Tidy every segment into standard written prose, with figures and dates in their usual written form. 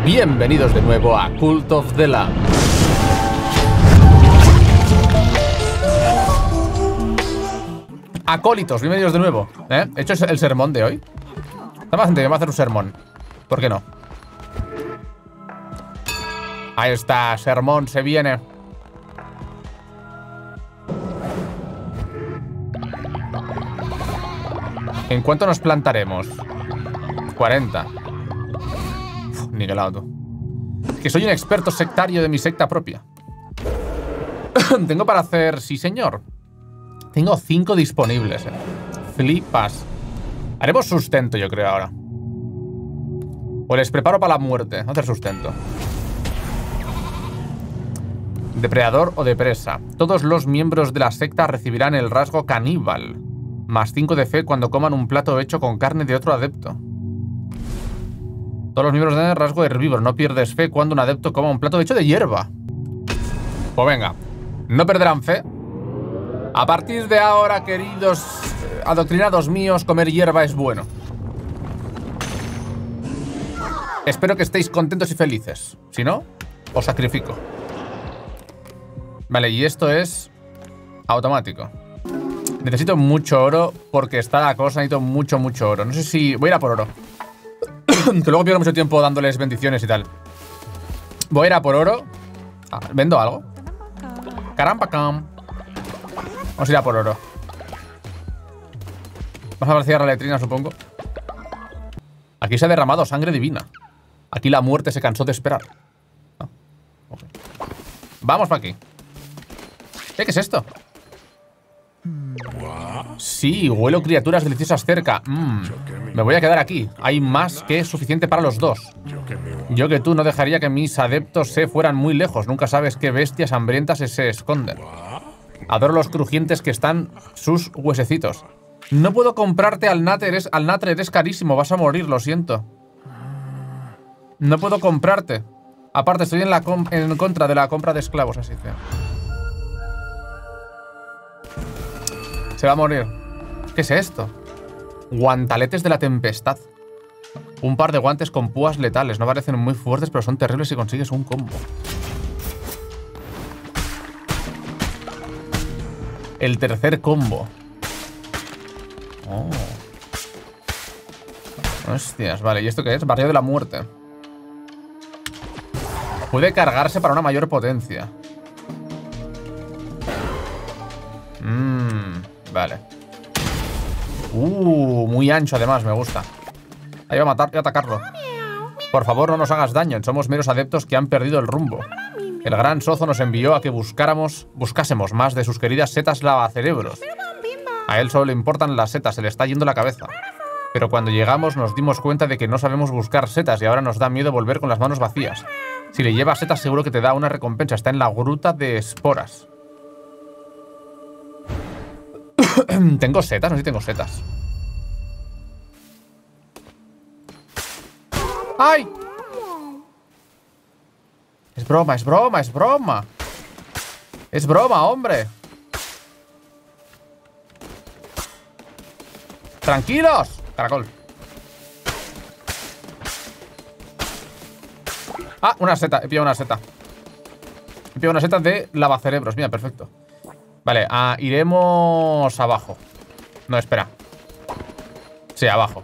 Bienvenidos de nuevo a Cult of the Lamb. Acólitos, bienvenidos de nuevo. ¿He hecho el sermón de hoy? Está más gente que va a hacer un sermón. ¿Por qué no? Ahí está, sermón se viene. ¿En cuánto nos plantaremos? 40. Niquelado tú. Es que soy un experto sectario de mi secta propia. Tengo para hacer... Sí, señor. Tengo 5 disponibles. Flipas. Haremos sustento, yo creo, ahora. O les preparo para la muerte. No hacer sustento. Depredador o de presa. Todos los miembros de la secta recibirán el rasgo caníbal. Más 5 de fe cuando coman un plato hecho con carne de otro adepto. Todos los miembros tienen el rasgo herbívoro. No pierdes fe cuando un adepto coma un plato hecho de hierba. Pues venga. No perderán fe. A partir de ahora, queridos adoctrinados míos, comer hierba es bueno. Espero que estéis contentos y felices. Si no, os sacrifico. Vale, y esto es automático. Necesito mucho oro porque está la cosa. Necesito mucho oro. No sé si... Voy a ir a por oro. Que luego pierdo mucho tiempo dándoles bendiciones y tal. Voy a ir a por oro. ¿Vendo algo? Caramba, cam. Vamos a ir a por oro. Vamos a vaciar la letrina, supongo. Aquí se ha derramado sangre divina. Aquí la muerte se cansó de esperar. Okay. Vamos para aquí. ¿Qué es esto? Sí, huelo criaturas deliciosas cerca. Me voy a quedar aquí. Hay más que suficiente para los dos. Yo que tú no dejaría que mis adeptos se fueran muy lejos. Nunca sabes qué bestias hambrientas se esconden. Adoro los crujientes que están sus huesecitos. No puedo comprarte al natre, eres carísimo. Vas a morir, lo siento. No puedo comprarte. Aparte, estoy en contra de la compra de esclavos, así que... Se va a morir. ¿Qué es esto? Guantaletes de la tempestad. Un par de guantes con púas letales. No parecen muy fuertes, pero son terribles si consigues un combo. El tercer combo. Oh. Hostias, vale. ¿Y esto qué es? Barrio de la muerte. Puede cargarse para una mayor potencia. Vale. Muy ancho además, me gusta. Ahí va a matar, voy a atacarlo. Por favor, no nos hagas daño. Somos meros adeptos que han perdido el rumbo. El gran Sozo nos envió a que buscásemos más de sus queridas setas lavacerebros. A él solo le importan las setas, se le está yendo la cabeza. Pero cuando llegamos nos dimos cuenta de que no sabemos buscar setas y ahora nos da miedo volver con las manos vacías. Si le llevas setas seguro que te da una recompensa. Está en la gruta de esporas. ¿Tengo setas? No sé si tengo setas. ¡Ay! Es broma, es broma, es broma. Es broma, hombre. ¡Tranquilos! Caracol. Ah, una seta, he pillado una seta. He pillado una seta de lavacerebros. Mira, perfecto. Vale, iremos abajo. No, espera. Sí, abajo.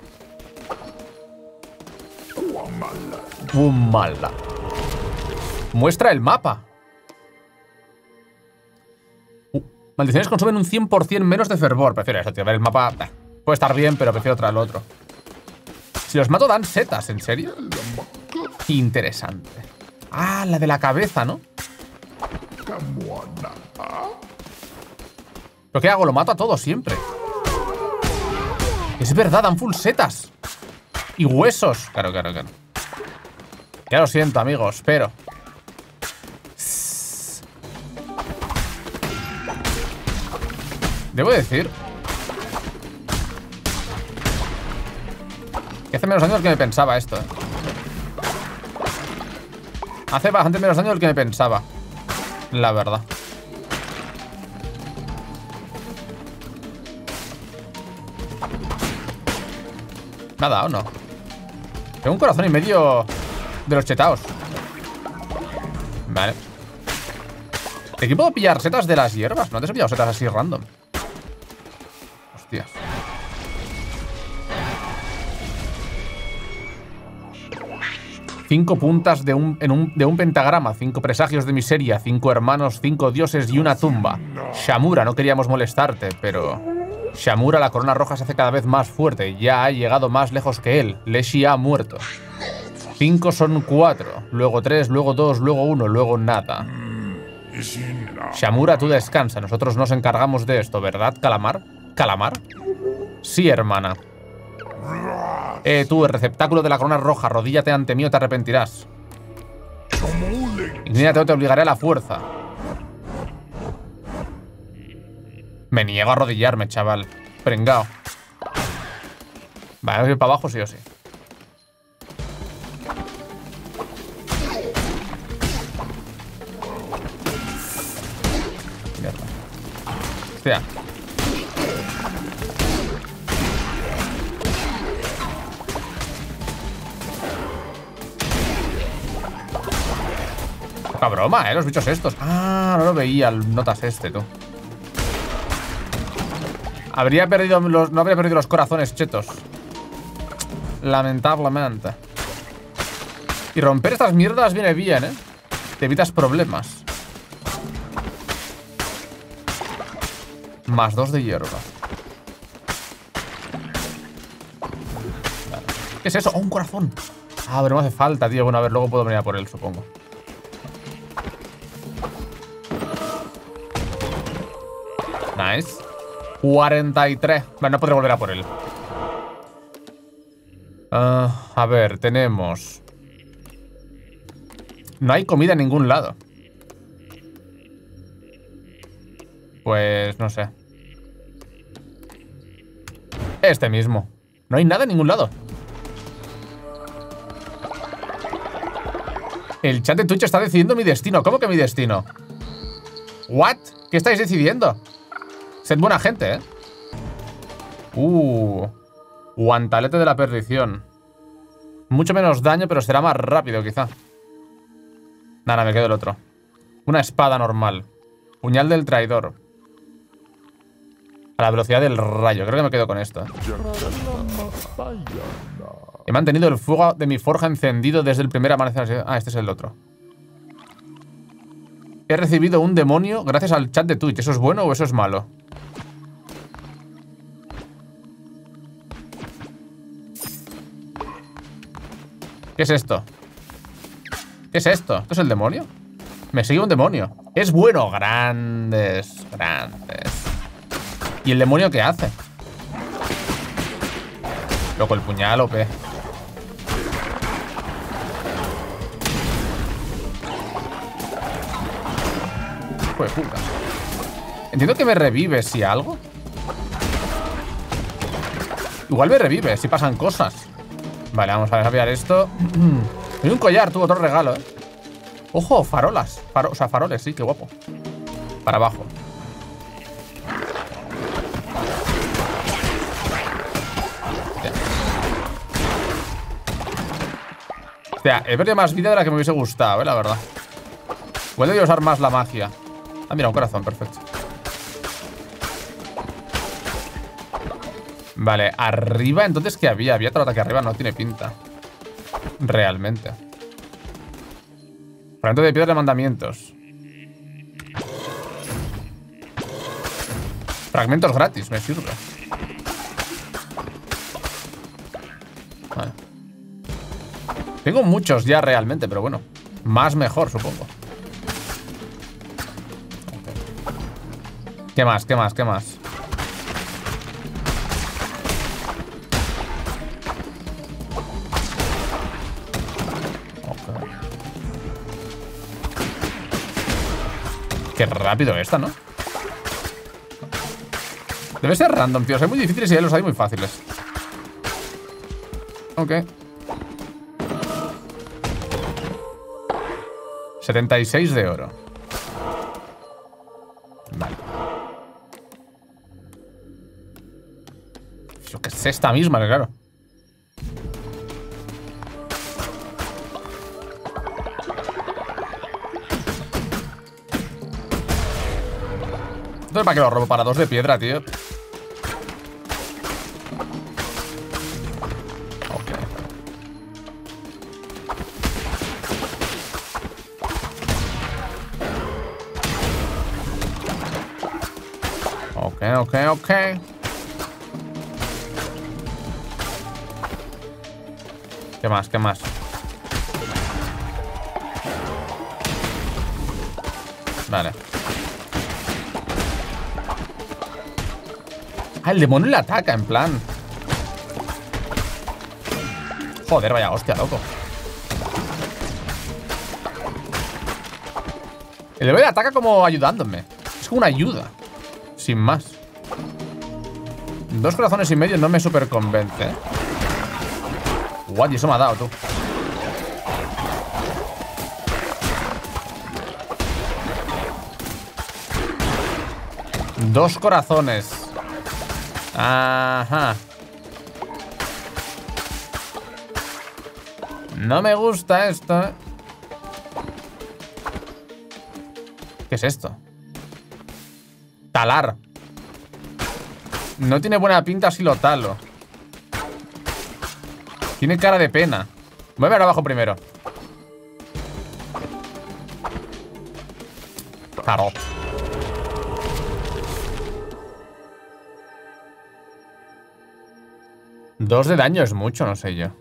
Mala. Muestra el mapa. Maldiciones consumen un 100% menos de fervor. Prefiero eso, tío. Ver el mapa puede estar bien, pero prefiero traer lo otro. Si los mato dan setas, ¿en serio? Interesante. Ah, la de la cabeza, ¿no? ¿Pero qué hago? Lo mato a todos siempre. Es verdad, dan full setas. Y huesos. Claro. Ya lo siento, amigos, pero... Debo decir... que hace menos daño del que me pensaba esto, Hace bastante menos daño del que me pensaba. La verdad. ¿Me ha dado o no? Tengo un corazón y medio de los chetaos. Vale. Aquí puedo pillar setas de las hierbas. No te he pillado setas así random. Hostias. Cinco puntas de un pentagrama, 5 presagios de miseria, 5 hermanos, 5 dioses y una tumba. Shamura, no queríamos molestarte, pero... Shamura, la corona roja se hace cada vez más fuerte. Ya ha llegado más lejos que él. Leshy ha muerto. 5 son 4, luego 3, luego 2, luego 1, luego nada. Shamura, tú descansa. Nosotros nos encargamos de esto, ¿verdad, Calamar? ¿Calamar? Sí, hermana. Tú, el receptáculo de la corona roja, arrodíllate ante mí o te arrepentirás. Inclínate o te obligaré a la fuerza. Me niego a arrodillarme, chaval. Pringao. Vale, voy a ir para abajo sí o sí. Mierda. Hostia. Poca broma, los bichos estos. Ah, no lo veía el notas este, tú. No habría perdido los corazones chetos. Lamentablemente. Y romper estas mierdas viene bien, ¿eh? Te evitas problemas. Más 2 de hierba. Vale. ¿Qué es eso? ¡Oh, un corazón! Ah, pero no hace falta, tío. Bueno, a ver, luego puedo venir a por él, supongo. Nice. 43. Bueno, no podré volver a por él. A ver, tenemos... No hay comida en ningún lado. Pues no sé. Este mismo. No hay nada en ningún lado. El chat de Twitch está decidiendo mi destino. ¿Cómo que mi destino? ¿What? ¿Qué estáis decidiendo? Sed buena gente, ¿eh? Guantalete de la perdición. Mucho menos daño, pero será más rápido, quizá. Nada, me quedo el otro. Una espada normal. Puñal del traidor. A la velocidad del rayo. Creo que me quedo con esto, ¿eh? He mantenido el fuego de mi forja encendido desde el primer amanecer. Ah, este es el otro. He recibido un demonio gracias al chat de Twitch. ¿Eso es bueno o eso es malo? ¿Qué es esto? ¿Qué es esto? ¿Esto es el demonio? Me sigue un demonio. Es bueno. Grandes. Grandes. ¿Y el demonio qué hace? Loco, el puñal OP. Hijo de puta. Entiendo que me revive si algo. Igual me revive si pasan cosas. Vale, vamos a desviar esto. Hay un collar, tuvo otro regalo, ¿eh? Ojo, farolas. O sea, faroles, sí, qué guapo. Para abajo. Hostia, he perdido más vida de la que me hubiese gustado, la verdad. Igual debería usar más la magia. Ah, mira, un corazón, perfecto. Vale, arriba, entonces, ¿qué había? Había otro ataque arriba, no tiene pinta. Realmente. Fragmento de piedra de mandamientos. Fragmentos gratis, me sirve. Vale. Tengo muchos ya realmente, pero bueno. Más mejor, supongo. ¿Qué más? ¿Qué más? ¿Qué más? Qué rápido esta, ¿no? Debe ser random, tío. Son muy difíciles y ya los hay muy fáciles. Ok. 76 de oro. Vale. Yo que es esta misma, claro. ¿Esto es para qué lo robo? Para 2 de piedra, tío. Ok. ¿Qué más? ¿Qué más? Vale. Ah, el demonio le ataca, en plan. Joder, vaya hostia, loco. El demonio le ataca como ayudándome. Es como una ayuda. Sin más. 2 corazones y medio no me super convence, ¿eh? What? Y eso me ha dado, tú. Dos corazones. Ajá. No me gusta esto, ¿eh? ¿Qué es esto? Talar. No tiene buena pinta si lo talo. Tiene cara de pena. Voy a ver abajo primero. Claro. Dos de daño es mucho, no sé yo.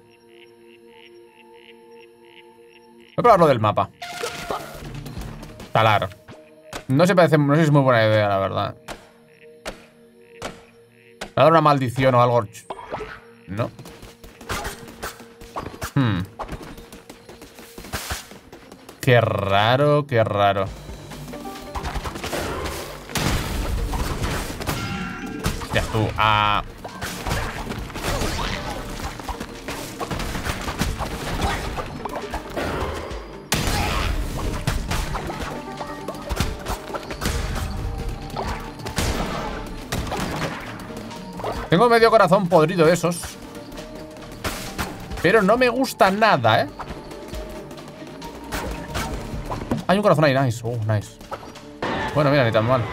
Voy a probar lo del mapa. Talar. No se parece, no sé si es muy buena idea, la verdad. ¿Va a dar una maldición o algo? No. Qué raro, qué raro. Ya tú. Tengo medio corazón podrido de esos. Pero no me gusta nada, ¿eh? Hay un corazón ahí, nice. Nice. Bueno, mira, ni tan mal.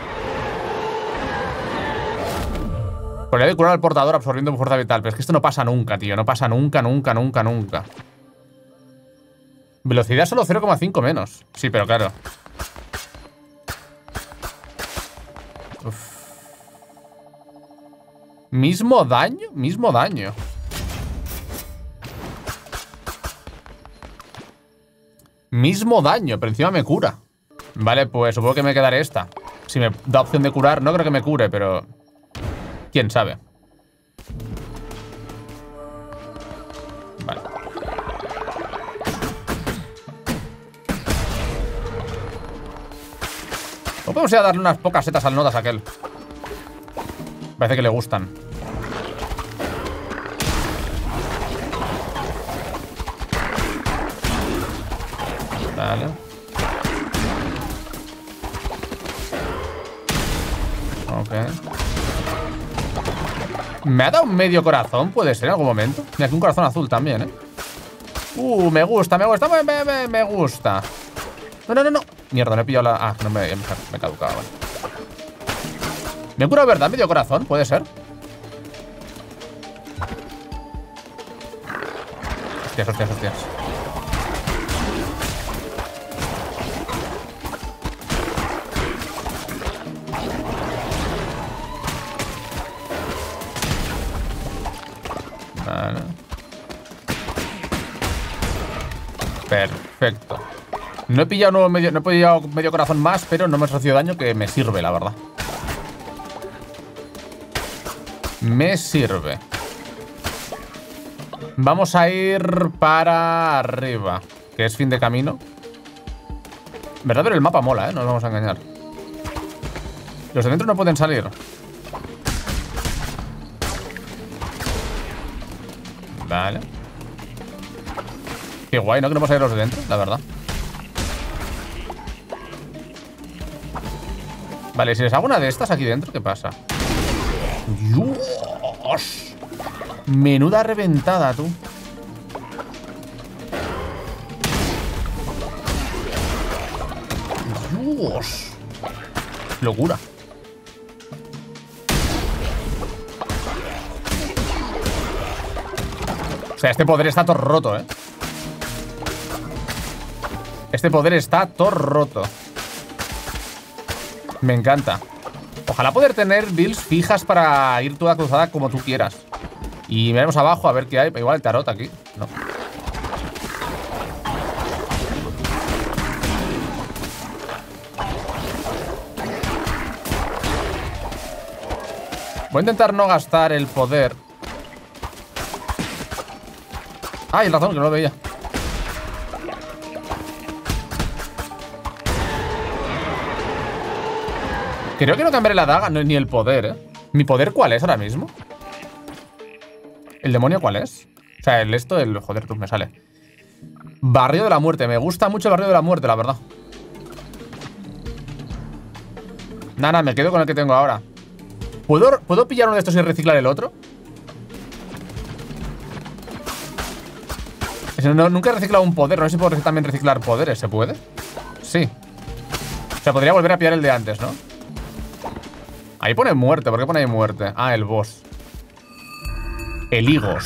Podría de curar al portador absorbiendo fuerza vital. Pero es que esto no pasa nunca, tío. No pasa nunca. Velocidad solo 0,5 menos. Sí, pero claro. Uf. ¿Mismo daño? Mismo daño. Mismo daño, pero encima me cura. Vale, pues supongo que me quedaré esta. Si me da opción de curar, no creo que me cure, pero... quién sabe. Vale. O podemos ir a darle unas pocas setas al notas a aquel. Parece que le gustan. Vale. Ok. ¿Me ha dado un medio corazón? ¿Puede ser en algún momento? Mira, aquí un corazón azul también, ¿eh? Me gusta. Me gusta. No. Mierda, no he pillado la... Ah, no me caducaba, vale. ¿Me he curado, verdad? ¿Medio corazón? ¿Puede ser? Hostias. Vale. Perfecto. No he pillado medio corazón más, pero no me ha recibido daño, que me sirve, la verdad. Me sirve. Vamos a ir para arriba, que es fin de camino. ¿Verdad? Pero el mapa mola, ¿eh? No nos vamos a engañar. Los de dentro no pueden salir. Vale. Qué guay, ¿no? Que no vamos a ir los de dentro, la verdad. Vale, si les hago una de estas aquí dentro, ¿qué pasa? ¡Dios! Menuda reventada, tú. ¡Dios! Locura. sea, este poder está todo roto, ¿eh? Este poder está todo roto. Me encanta. Ojalá poder tener builds fijas para ir toda cruzada como tú quieras. Y miremos abajo a ver qué hay. Igual el tarot aquí. No. Voy a intentar no gastar el poder. Ay, el ratón, que no lo veía. Creo que no cambiaré la daga, ni el poder, ¿eh? ¿Mi poder cuál es ahora mismo? ¿El demonio cuál es? O sea, el joder, tú me sale. Barrio de la muerte. Me gusta mucho el barrio de la muerte, la verdad. Nada, me quedo con el que tengo ahora. ¿Puedo pillar uno de estos y reciclar el otro? Nunca he reciclado un poder. No sé si puedo también reciclar poderes. ¿Se puede? Sí. O sea, podría volver a pillar el de antes, ¿no? Ahí pone muerte. ¿Por qué pone ahí muerte? Ah, el boss. El higos.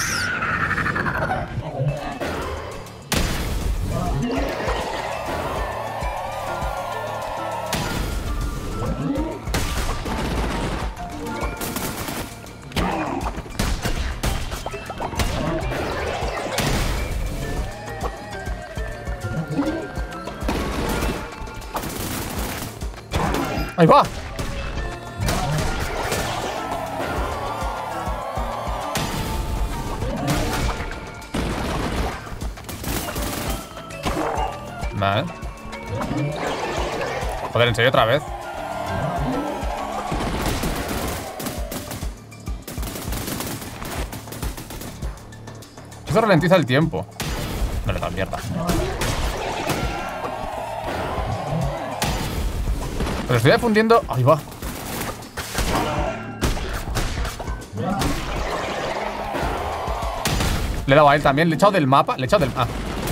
¡Ahí va! Vale. Joder, ¿en serio otra vez? Eso ralentiza el tiempo. No le da mierda. Pero estoy difundiendo. Ahí va. Le he dado a él también. Le he echado del mapa. Le he echado del... Ah.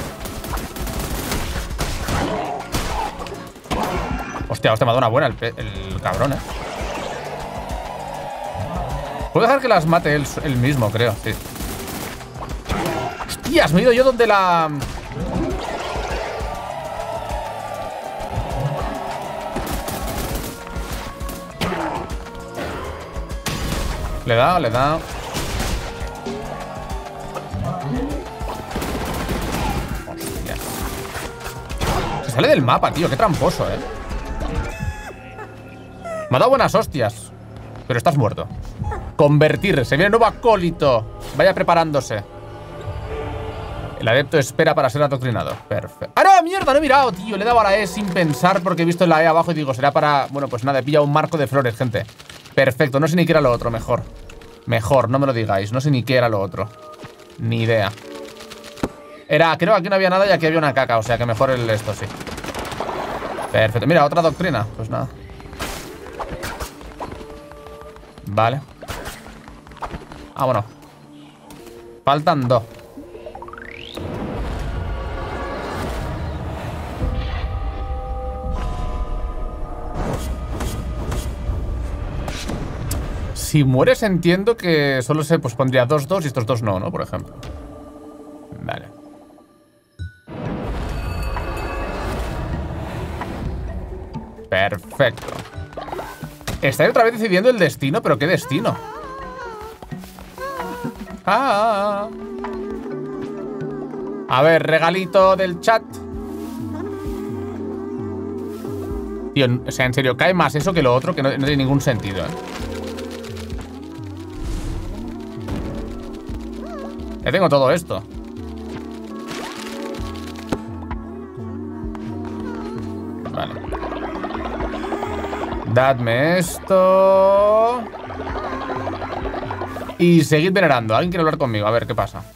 Hostia, me ha dado una buena el cabrón, ¿eh? Puedo dejar que las mate él mismo, creo. Sí. Hostias, me he ido yo donde la... Le he dado, le he dado. Hostia. Se sale del mapa, tío. Qué tramposo, ¿eh? Me ha dado buenas hostias. Pero estás muerto. Convertir. Se viene nuevo acólito. Vaya preparándose. El adepto espera para ser adoctrinado. Perfecto. ¡Ah, no! ¡Mierda! No he mirado, tío. Le he dado a la E sin pensar porque he visto la E abajo y digo, será para... Bueno, pues nada, he pillado un marco de flores, gente. Perfecto. No sé ni qué era lo otro. Mejor. Mejor, no me lo digáis. No sé ni qué era lo otro. Ni idea. Creo que aquí no había nada y aquí había una caca. O sea que mejor esto, sí. Perfecto. Mira, otra doctrina. Pues nada. Vale. Ah, bueno. Faltan 2. Si mueres entiendo que solo se pondría 2-2 y estos 2 no, ¿no? Por ejemplo. Vale. Perfecto. Estaré otra vez decidiendo el destino, pero ¿qué destino? A ver, regalito del chat. Tío, o sea, en serio, cae más eso que lo otro, que no tiene ningún sentido, ¿eh? Ya tengo todo esto. Vale. Dadme esto. Y seguid venerando. Alguien quiere hablar conmigo. A ver, ¿qué pasa?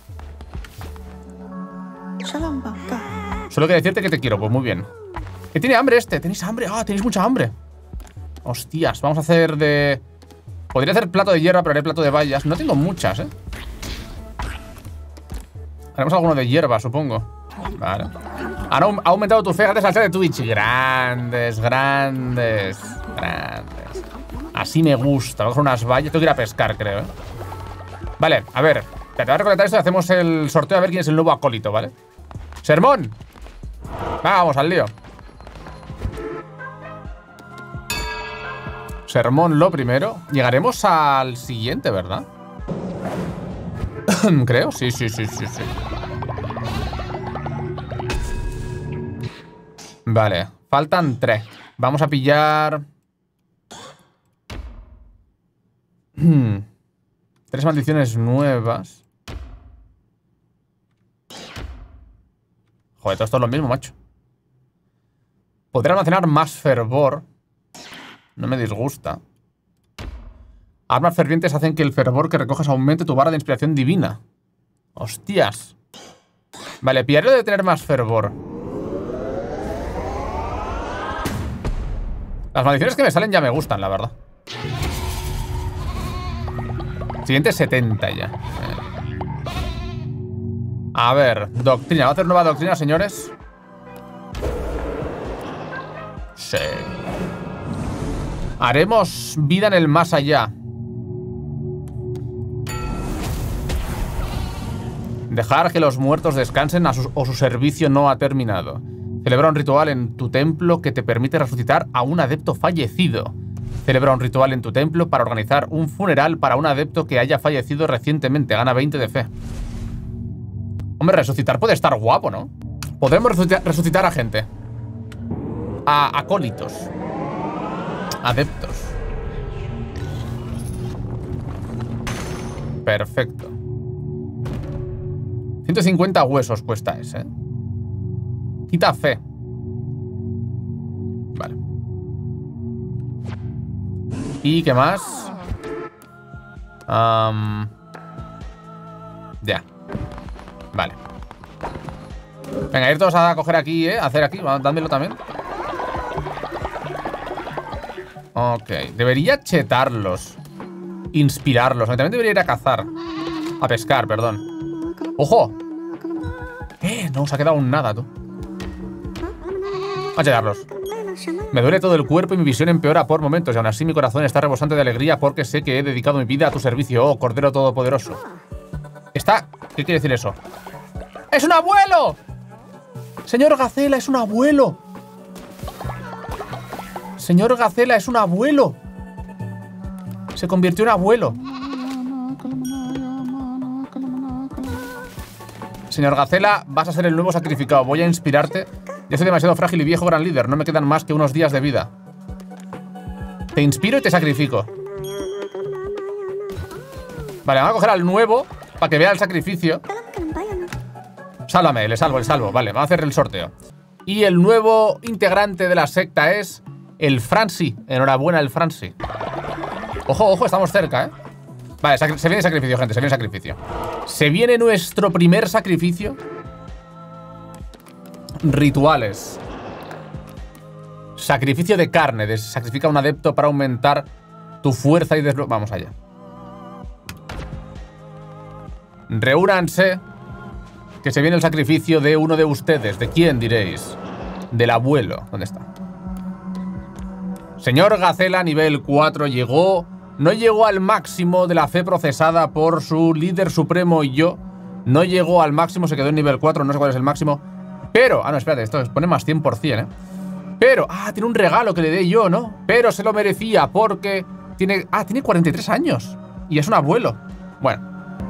Solo quiero decirte que te quiero. Pues muy bien. Que tiene hambre este. ¿Tenéis hambre? Ah, tenéis mucha hambre. Hostias, vamos a hacer de... Podría hacer plato de hierba, pero haré plato de bayas. No tengo muchas, ¿eh? Haremos alguno de hierba, supongo. Vale. Ha aumentado tu fe gracias al chat de Twitch. Grandes, grandes, grandes. Así me gusta. Vamos a unas vallas. Tengo que ir a pescar, creo, ¿eh? Vale, a ver. Te voy a recolectar esto y hacemos el sorteo a ver quién es el nuevo acólito, ¿vale? ¡Sermón! Vamos al lío. Sermón lo primero. Llegaremos al siguiente, ¿verdad? Creo, sí. Vale, faltan 3. Vamos a pillar 3 maldiciones nuevas. Joder, todo esto es lo mismo, macho. Podré almacenar más fervor. No me disgusta. Armas fervientes hacen que el fervor que recojas aumente tu barra de inspiración divina. Hostias. Vale, pillaré de tener más fervor. Las maldiciones que me salen ya me gustan, la verdad. Siguiente 70 ya. A ver, doctrina. ¿Va a hacer nueva doctrina, señores? Sí. Haremos vida en el más allá. Dejar que los muertos descansen o su servicio no ha terminado. Celebra un ritual en tu templo que te permite resucitar a un adepto fallecido. Celebra un ritual en tu templo para organizar un funeral para un adepto que haya fallecido recientemente. Gana 20 de fe. Hombre, resucitar puede estar guapo, ¿no? Podremos resucitar a gente. A acólitos. Adeptos. Perfecto. 150 huesos cuesta ese, ¿eh? Quita fe. Vale. ¿Y qué más? Ya. Vale. Venga, ir todos a coger aquí, ¿eh? A hacer aquí, dándolo también. Ok. Debería chetarlos. Inspirarlos. También debería ir a cazar. A pescar, perdón. ¡Ojo! No se ha quedado un nada, tú. A chetarlos. Me duele todo el cuerpo y mi visión empeora por momentos. Y aún así mi corazón está rebosante de alegría porque sé que he dedicado mi vida a tu servicio, oh Cordero Todopoderoso. ¿Qué quiere decir eso? ¡Es un abuelo! Señor Gacela, es un abuelo. Señor Gacela, es un abuelo. Se convirtió en abuelo. Señor Gacela, vas a ser el nuevo sacrificado. Voy a inspirarte. Yo soy demasiado frágil y viejo, gran líder. No me quedan más que unos días de vida. Te inspiro y te sacrifico. Vale, vamos a coger al nuevo para que vea el sacrificio. Sálvame, le salvo. Vale, vamos a hacer el sorteo. Y el nuevo integrante de la secta es el Franci. Enhorabuena, el Franci. Ojo, estamos cerca, ¿eh? Vale, se viene sacrificio, gente, se viene sacrificio. Se viene nuestro primer sacrificio. Rituales. Sacrificio de carne. Sacrifica a un adepto para aumentar tu fuerza y desbloqueo. Vamos allá. Reúnanse, que se viene el sacrificio de uno de ustedes. ¿De quién, diréis? Del abuelo. ¿Dónde está? Señor Gacela, nivel 4, llegó... No llegó al máximo de la fe procesada por su líder supremo y yo. No llegó al máximo, se quedó en nivel 4, no sé cuál es el máximo. Pero... Ah, no, espérate, esto pone más 100%, ¿eh? Pero... Ah, tiene un regalo que le dé yo, ¿no? Pero se lo merecía porque... Tiene 43 años. Y es un abuelo. Bueno.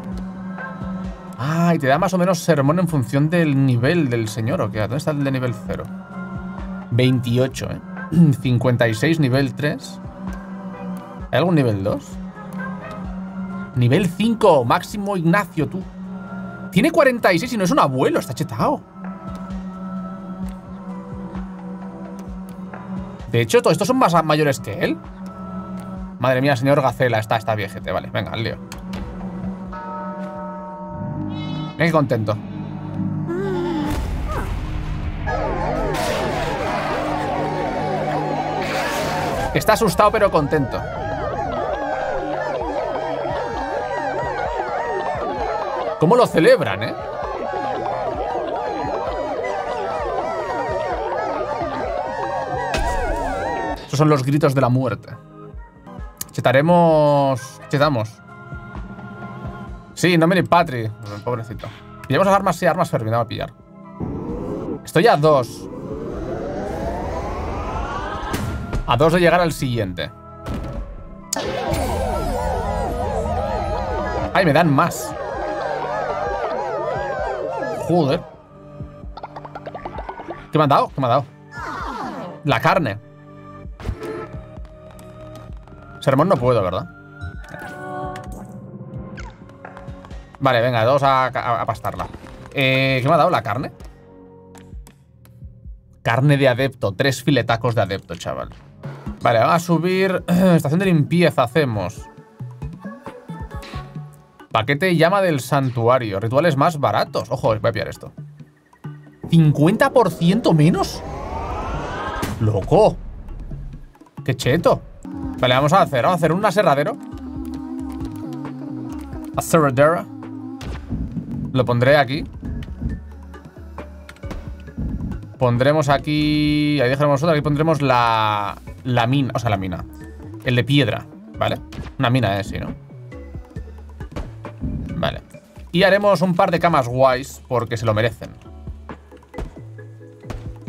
Ah, y te da más o menos sermón en función del nivel del señor, ¿o qué? ¿Dónde está el de nivel 0? 28, ¿eh? 56, nivel 3. ¿Hay algún nivel 2? Nivel 5, Máximo Ignacio, tú. Tiene 46 y no es un abuelo, está chetado. De hecho, todos estos son más mayores que él. Madre mía, señor Gacela, está viejete. Vale, venga, al lío. Mira qué contento. Está asustado pero contento. ¿Cómo lo celebran, eh? Esos son los gritos de la muerte. Chetamos. Sí, no mire Patri. Pobrecito. Pillamos las armas, sí, armas terminado a pillar. Estoy a 2. A 2 de llegar al siguiente. Ay, me dan más. Joder. ¿Qué me han dado? ¿Qué me ha dado? La carne. Sermón no puedo, ¿verdad? Vale, venga, 2 a pastarla. ¿Qué me ha dado? ¿La carne? Carne de adepto. 3 filetacos de adepto, chaval. Vale, vamos a subir. Estación de limpieza hacemos. Paquete llama del santuario. Rituales más baratos. Ojo, voy a pillar esto. 50% menos. Loco. Qué cheto. Vale, vamos a hacer un aserradero. Aserradero. Lo pondré aquí. Pondremos aquí. Ahí dejaremos otro. Aquí pondremos la mina. O sea, la mina. El de piedra. ¿Vale? Una mina, sí, ¿no? Vale. Y haremos un par de camas guays porque se lo merecen.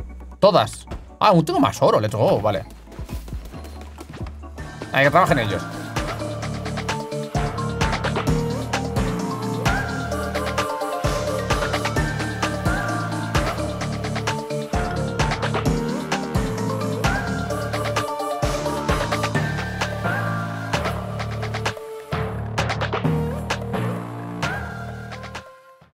Todas. Ah, aún tengo más oro, let's go, vale. Hay que trabajen ellos.